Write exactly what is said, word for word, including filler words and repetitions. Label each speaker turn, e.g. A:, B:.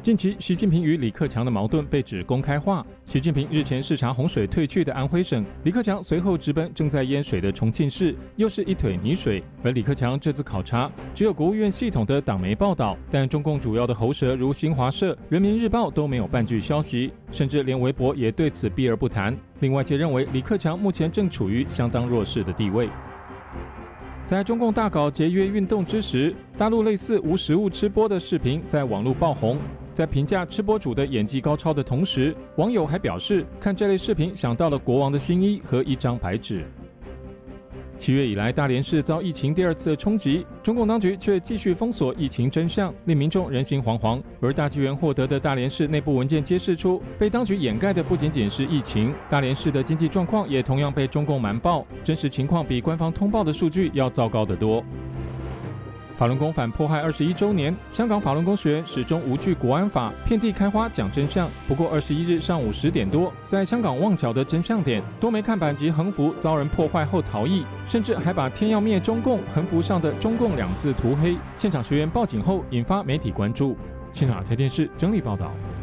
A: 近期，习近平与李克强的矛盾被指公开化。习近平日前视察洪水退去的安徽省，李克强随后直奔正在淹水的重庆市，又是一腿泥水。而李克强这次考察，只有国务院系统的党媒报道，但中共主要的喉舌如新华社、人民日报都没有半句消息，甚至连微博也对此避而不谈。另外界认为，李克强目前正处于相当弱势的地位。在中共大搞节约运动之时，大陆类似无食物吃播的视频在网络爆红。在评价吃播主的演技高超的同时，网友还表示，看这类视频想到了国王的新衣和一张白纸。七月以来，大连市遭疫情第二次冲击，中共当局却继续封锁疫情真相，令民众人心惶惶。而大纪元获得的大连市内部文件揭示出，被当局掩盖的不仅仅是疫情，大连市的经济状况也同样被中共瞒报，真实情况比官方通报的数据要糟糕得多。法轮功反迫害二十一周年，香港法轮功学员始终无惧国安法，遍地开花讲真相。不过二十一日上午十点多，在香港旺角的真相点，多枚看板及横幅遭人破坏后逃逸，甚至还把天要灭中共横幅上的中共两字涂黑。现场学员报警后，引发媒体关注。新华台电视整理报道。